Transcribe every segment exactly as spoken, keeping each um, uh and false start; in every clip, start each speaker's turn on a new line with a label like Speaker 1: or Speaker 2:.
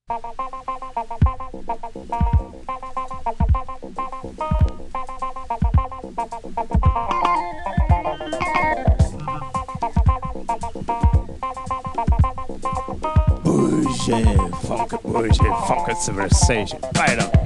Speaker 1: Bougie, funk, bougie, funk civilization. Right up.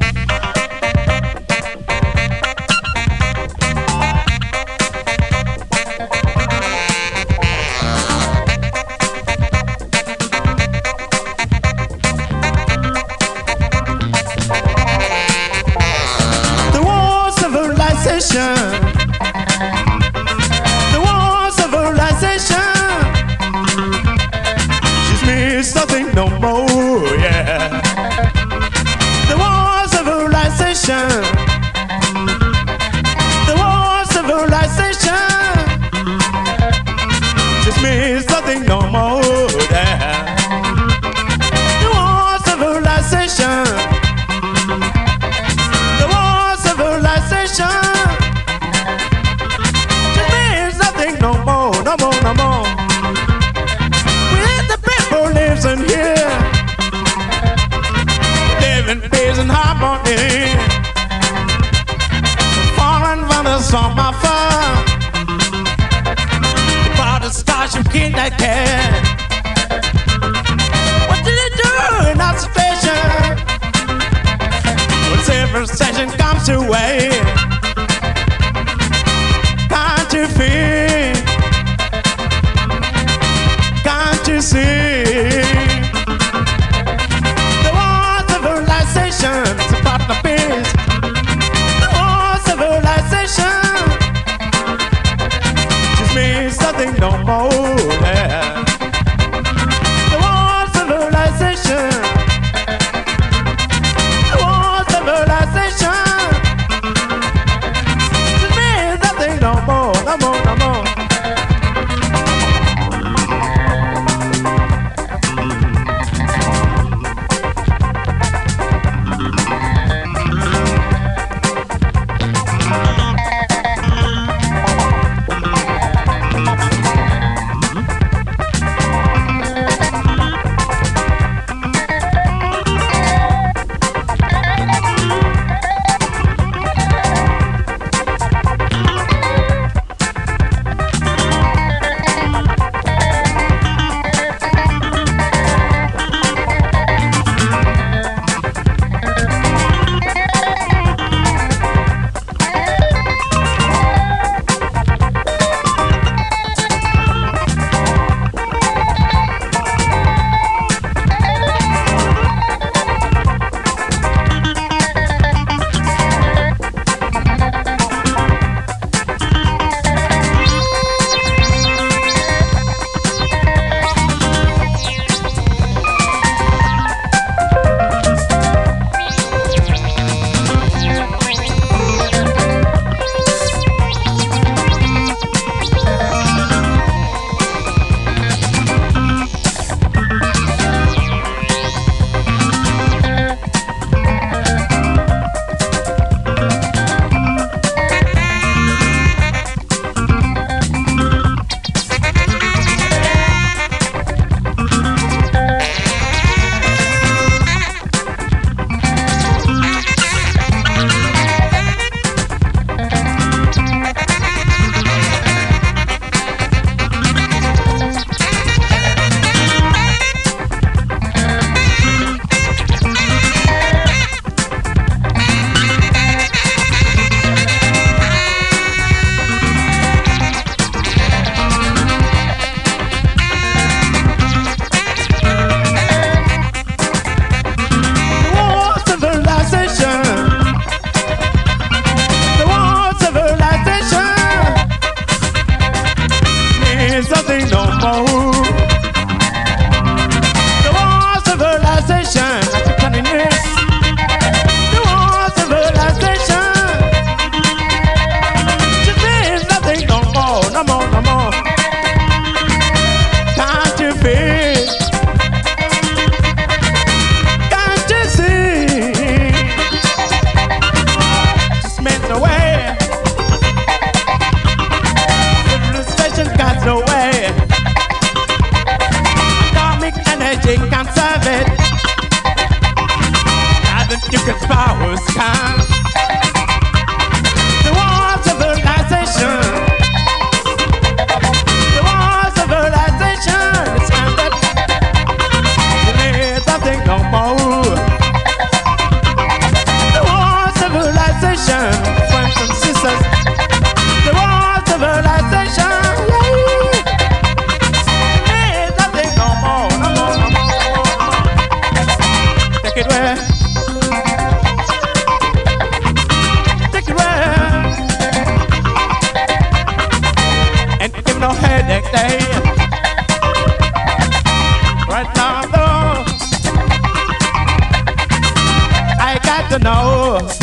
Speaker 2: The war civilization. The war civilization. She's missed nothing no more, yeah. The war civilization. The war civilization. She's missed nothing no more, yeah. The war civilization. The war civilization. Just means nothing no more, no more, no more. With the people lives in here, live in peace and harmony. Foreign runners on my farm, about the stars you can't that care. What did you do in that station? When civilization comes your way, can't you feel? Can't you see? The war civilization is about the peace. The war civilization just means nothing no more. Yeah. The war civilization. The war civilization first time. The wars of civilization, the wars of civilization, it's time that you need nothing no more. The wars of civilization, friends and sisters, the wars of civilization, yeah. Need nothing no more, no more, no more, no more, no more. Take it where. No headache day. Right now, though, I got to know.